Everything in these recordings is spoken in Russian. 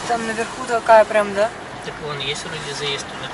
Там наверху такая прям, да? Так вон есть вроде заезд туда.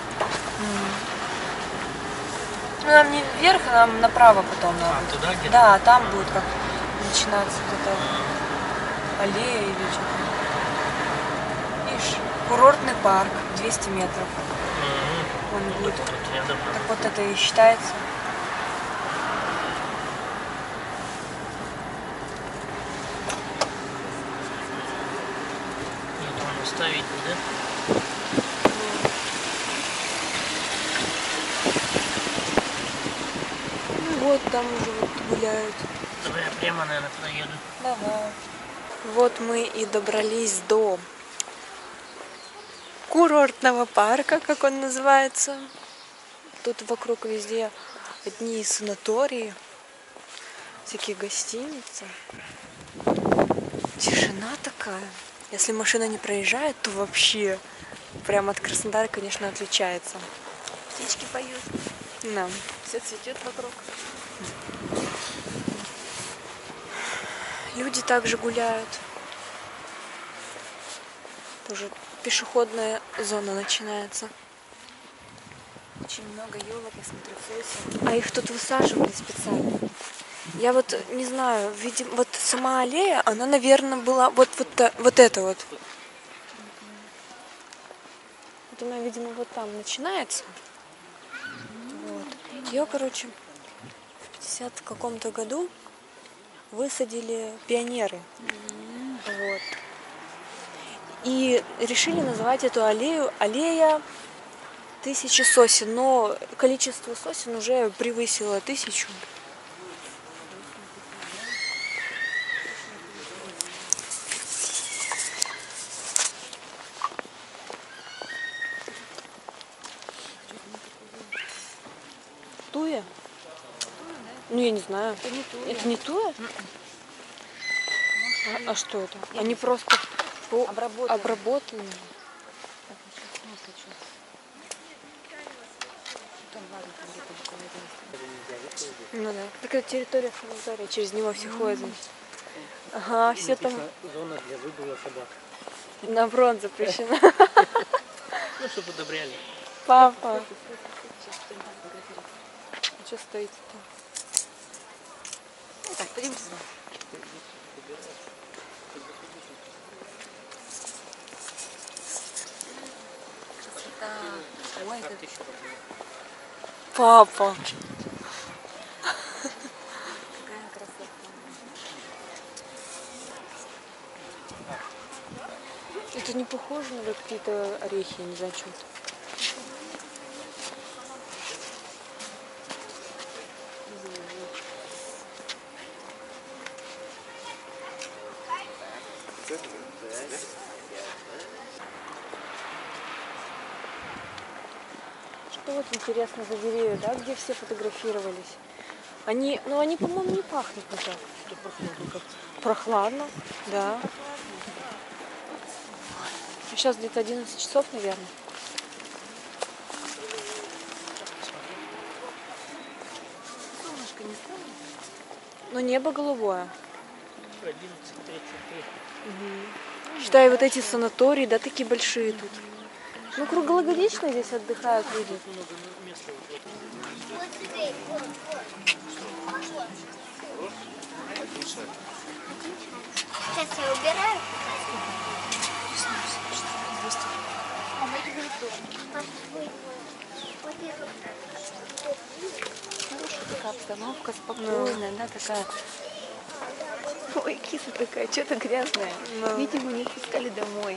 Ну, нам не вверх, а нам направо потом надо. А, туда где-то? Да, там будет как начинаться вот эта аллея или что-то. Видишь, курортный парк, 200 метров. Он будет. Вот рядом. Так вот это и считается. Нет, он оставить, да? Ну вот, там уже вот гуляют. Давай я прямо, наверное, проеду. Давай. Вот мы и добрались до курортного парка, как он называется. Тут вокруг везде одни санатории, всякие гостиницы. Тишина такая. Если машина не проезжает, то вообще прям от Краснодара, конечно, отличается. Птички поют. Да. Все цветет вокруг. Люди также гуляют. Тоже пешеходная зона начинается. Очень много елок, я смотрю, сосен. А их тут высаживали специально. Я вот не знаю, видимо, вот сама аллея, она, наверное, была вот это вот. Вот она, видимо, вот там начинается. Вот. Ее, короче, в 50 каком-то году высадили пионеры. Вот. И решили называть эту аллею аллея 1000 сосен, но количество сосен уже превысило 1000. Туя? Ну, я не знаю. Это не туя. Это не туя? А что это? Они просто обработаны. Ну да. Так это территория санатория, через него все ходят. Ага, все там. Зона для выгула собак. На бронзу запрещено. Ну, чтобы удобряли. Папа. А что стоите-то? Так, пойдемте сюда. Красота. Ой, это... Папа. Какая красота. Это не похоже на какие-то орехи, я не знаю, что это. Что вот интересно за деревья, да, где все фотографировались? Они, по-моему, не пахнут никак. Прохладно, да. Сейчас где-то 11 часов, наверное. Солнышко не станет? Но небо голубое. 11:33. Считай, вот эти санатории, да, такие большие тут. Ну, круглогодично здесь отдыхают люди. Сейчас я убираю. Хорошая такая обстановка, спокойная, да, такая. Ой, киса такая, что-то грязная. Видимо, не пускали домой.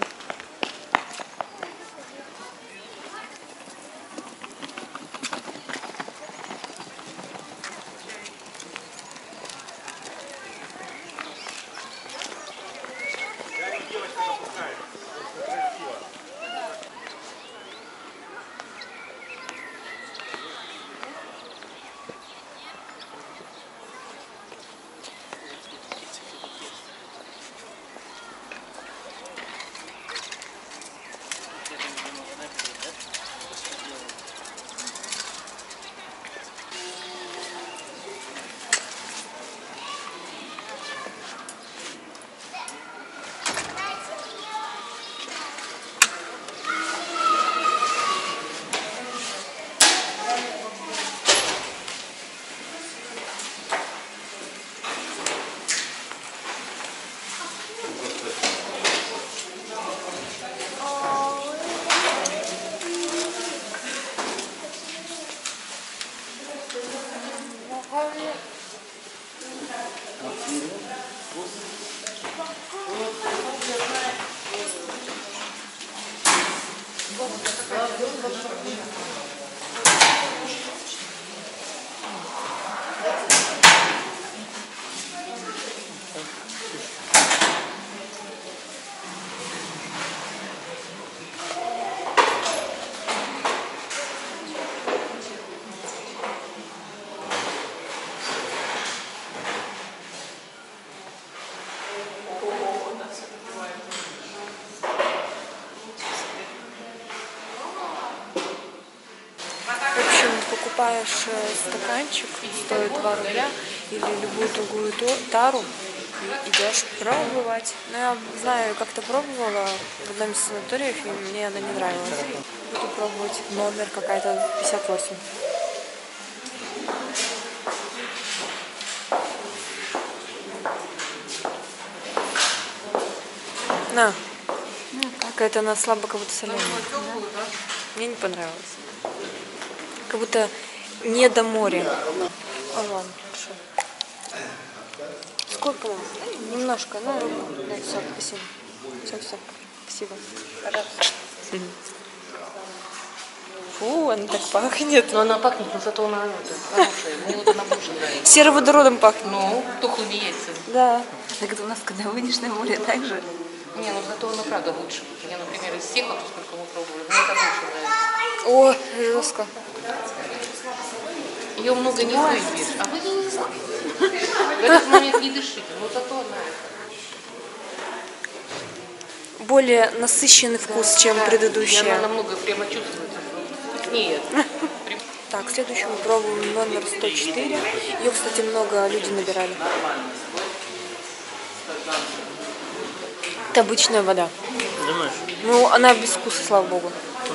В общем, покупаешь стаканчик, стоит 2 рубля, или любую другую тару, и идешь пробовать. Но я знаю, как-то пробовала в одном из санаториев, и мне она не нравилась. Буду пробовать номер какая-то 58. На. Какая-то она слабо, как будто соленая. Мне не понравилось. Как будто не до моря. А ладно, хорошо. Сколько вам? Немножко, ну, да, все, спасибо. Все, спасибо. Фу, она так пахнет. Но она пахнет, но зато она хорошая. Мне вот она больше нравится. Сероводородом пахнет. Ну, тухлыми яйцами. Да. Так это у нас, когда выйдешь на море, так же. Не, ну зато она правда лучше. Я, например, из всех, вот сколько мы пробовали, мне это больше нравится. О, жестко. Ее много не выпьешь, а вы не знаете. В этот момент не дышите, но зато она... Более насыщенный вкус, чем И она предыдущая. намного прямо чувствуется. Нет. Так, следующую мы пробуем номер 104. Ее, кстати, много людей набирали. Это обычная вода. Думаешь? Ну, она без вкуса, слава богу.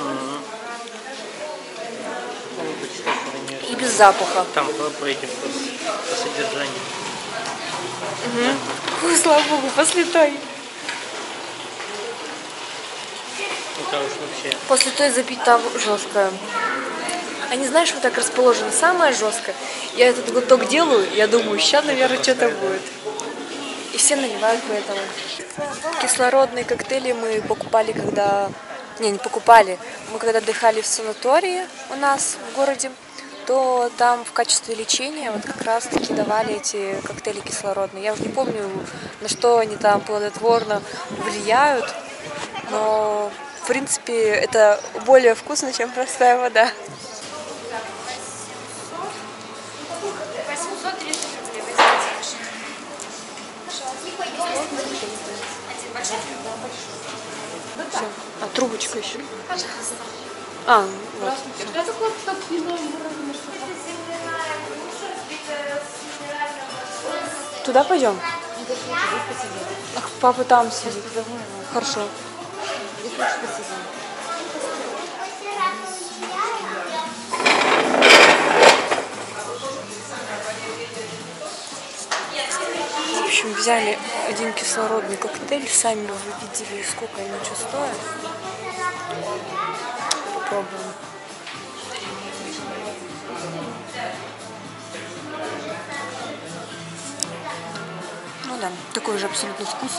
И без запаха. Там по этим, по содержанию. Ой, слава богу, после той. Это уж вообще. После той запить там жесткая. Они, знаешь, вот так расположены. Самое жесткое. Я этот глоток делаю, я думаю, сейчас, наверное, что-то будет. И все наливают поэтому. Кислородные коктейли мы покупали, когда... Не покупали. Мы когда отдыхали в санатории у нас в городе, то там в качестве лечения вот как раз-таки давали эти коктейли кислородные. Я уже не помню, на что они там плодотворно влияют, но в принципе это более вкусно, чем простая вода. 830 рублей Все. А трубочка еще. А, вот. Туда пойдем? Ах, папа там сидит. Хорошо. В общем, взяли один кислородный коктейль, сами вы видели, сколько они что стоят. Попробуем. Ну да, такой же абсолютно вкус.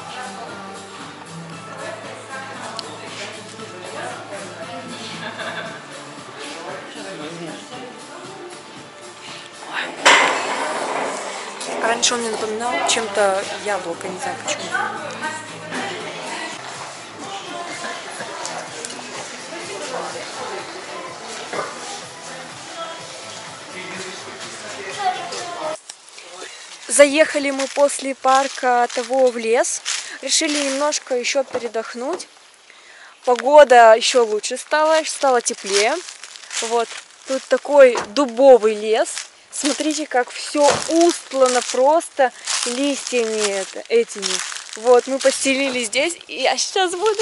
Раньше он мне напоминал чем-то яблоко, не знаю почему. Заехали мы после парка того в лес. Решили немножко еще передохнуть. Погода еще лучше стала теплее. Вот. Тут такой дубовый лес. Смотрите, как все устлано просто листьями этими. Вот, мы постелили здесь, и я сейчас буду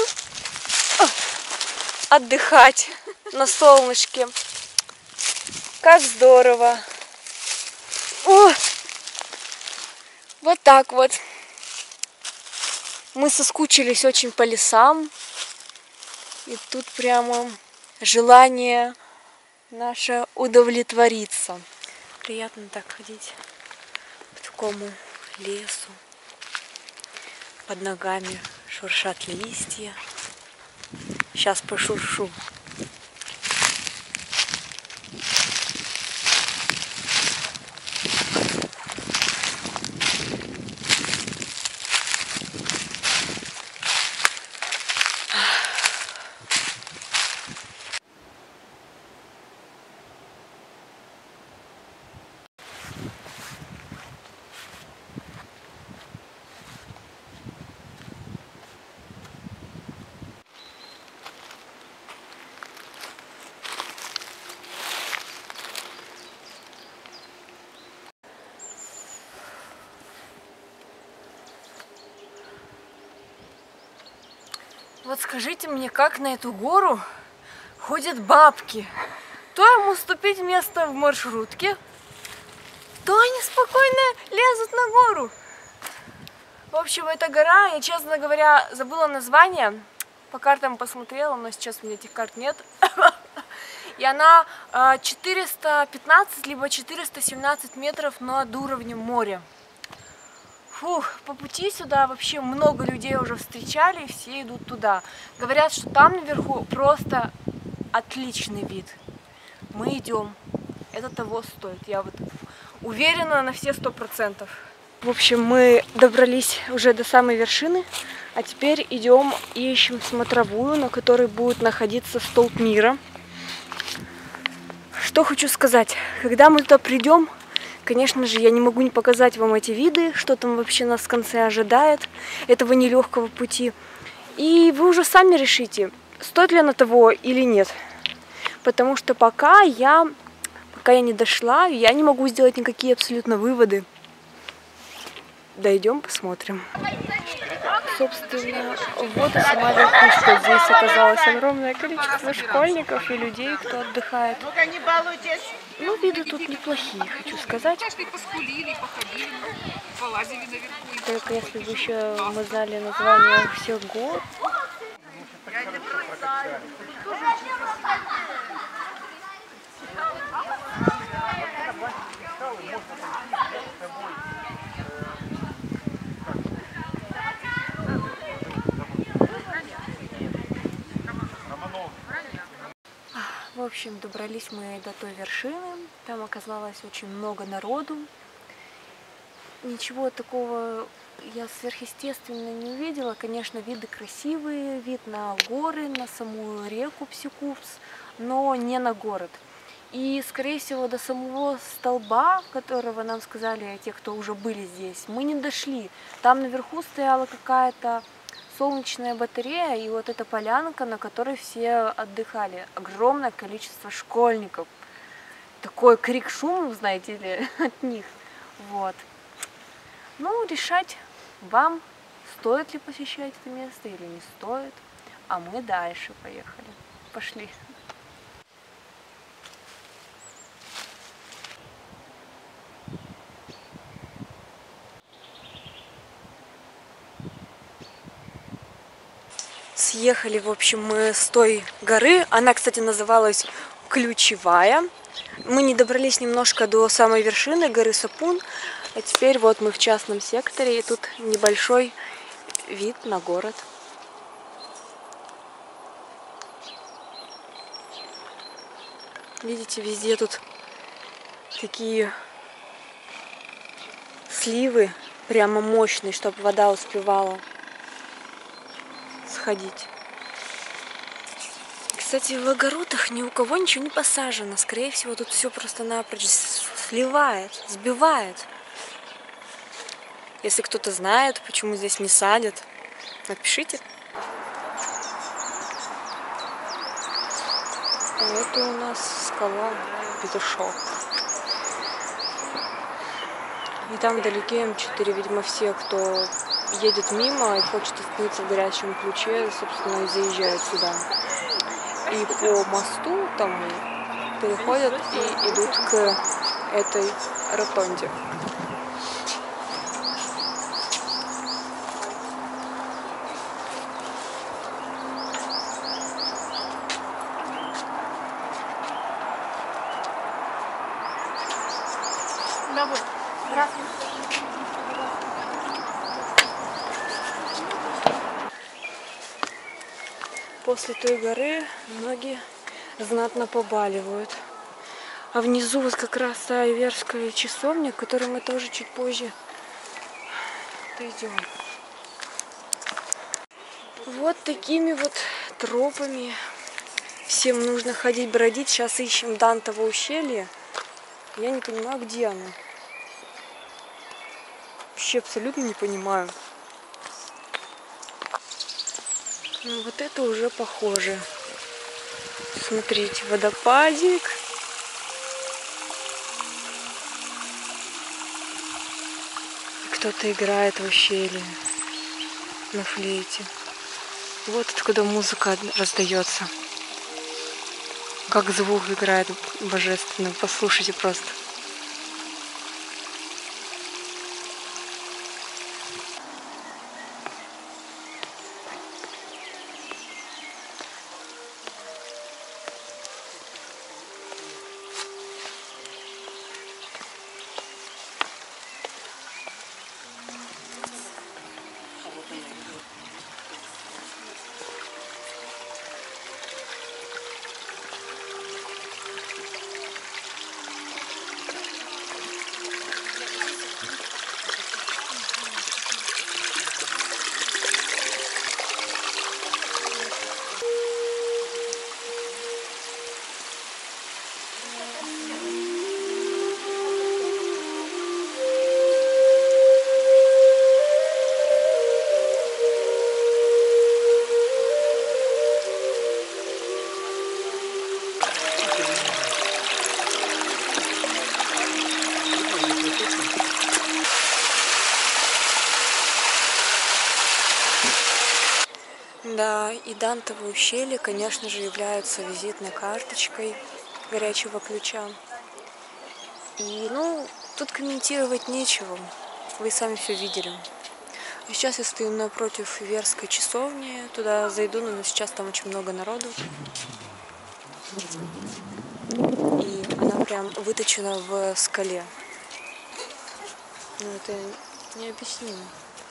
отдыхать на солнышке. Как здорово! О! Вот так вот. Мы соскучились очень по лесам. И тут прямо желание наше удовлетвориться. Приятно так ходить по такому лесу. Под ногами шуршат листья. Сейчас пошуршу. Вот скажите мне, как на эту гору ходят бабки? То им уступить место в маршрутке, то они спокойно лезут на гору. В общем, эта гора, я, честно говоря, забыла название. По картам посмотрела, но сейчас у меня этих карт нет. И она 415 либо 417 метров над уровнем моря. Фух, по пути сюда вообще много людей уже встречали, и все идут туда. Говорят, что там наверху просто отличный вид. Мы идем. Это того стоит. Я вот уверена на все 100%. В общем, мы добрались уже до самой вершины, а теперь идем и ищем смотровую, на которой будет находиться столб мира. Что хочу сказать. Когда мы туда придем, конечно же, я не могу не показать вам эти виды, что там вообще нас в конце ожидает, этого нелегкого пути. И вы уже сами решите, стоит ли оно того или нет. Потому что пока я не дошла, я не могу сделать никакие абсолютно выводы. Дойдем, посмотрим. Собственно, вот и сама верхушка. Здесь оказалось огромное количество школьников и людей, кто отдыхает. Ну, виды тут неплохие, хочу сказать. Только если бы еще мы знали название всех гор. В общем, добрались мы до той вершины. Там оказалось очень много народу. Ничего такого я сверхъестественно не увидела. Конечно, виды красивые, вид на горы, на саму реку Псикупс, но не на город. И, скорее всего, до самого столба, которого нам сказали те, кто уже были здесь, мы не дошли. Там наверху стояла какая-то солнечная батарея, и вот эта полянка, на которой все отдыхали. Огромное количество школьников. Такой крик-шум, знаете ли, от них. Вот. Ну, решать вам, стоит ли посещать это место или не стоит. А мы дальше поехали. Пошли. Съехали, в общем, мы с той горы. Она, кстати, называлась Ключевая. Мы не добрались немножко до самой вершины горы Сапун. А теперь вот мы в частном секторе, и тут небольшой вид на город. Видите, везде тут такие сливы, прямо мощные, чтобы вода успевала сходить. Кстати, в огородах ни у кого ничего не посажено. Скорее всего, тут все просто-напрочь сливает, сбивает. Если кто-то знает, почему здесь не садят, напишите. Это у нас скала Петушок. И там вдалеке М4, видимо, все, кто едет мимо и хочет остановиться в горячем ключе, собственно, и заезжают сюда. И по мосту там переходят и идут к этой ротонде. После той горы ноги знатно побаливают. А внизу вот как раз та Иверская часовня, к которой мы тоже чуть позже дойдем. Вот такими вот тропами всем нужно ходить, бродить. Сейчас ищем Дантово ущелье. Я не понимаю, где оно. Вообще абсолютно не понимаю. Ну, вот это уже похоже. Смотрите, водопадик. Кто-то играет в ущелье на флейте. Вот откуда музыка раздается. Как звук играет божественно. Послушайте просто. Да, и Дантово ущелье, конечно же, является визитной карточкой горячего ключа. И, ну, тут комментировать нечего. Вы сами все видели. А сейчас я стою напротив Иверской часовни. Туда зайду, но сейчас там очень много народу. И она прям выточена в скале. Ну, это необъяснимо.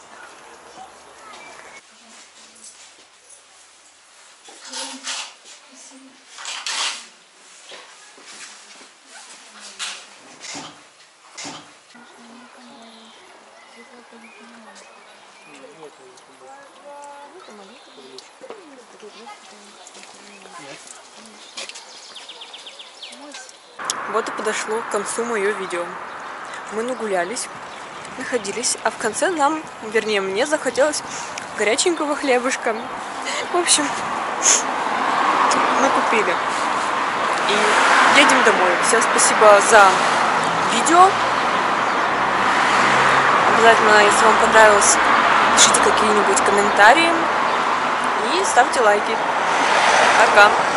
Вот и подошло к концу мое видео. Мы нагулялись, находились, а в конце нам, вернее мне, захотелось горяченького хлебушка. В общем, мы купили и едем домой. Всем спасибо за видео. Обязательно, если вам понравилось, пишите какие-нибудь комментарии и ставьте лайки. Пока!